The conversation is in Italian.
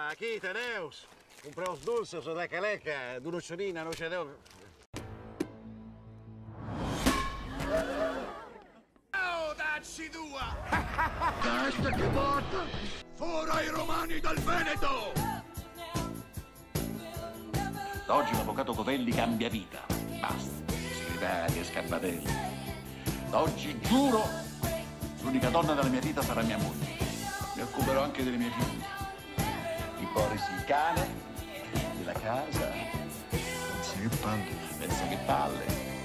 Aquí teneus. Compré os dulces, o leca-leca, d'un'occionina, noce d'oro. Oh, dacci tua! Testa che porta! Fora i romani dal Veneto! Da oggi l'avvocato Covelli cambia vita. Basta, segretaria, scappatelli. Da oggi giuro, l'unica donna della mia vita sarà mia moglie. Mi occuperò anche delle mie figlie. Di Boris il cane, della casa. Pensa che palle! Pensa che palle.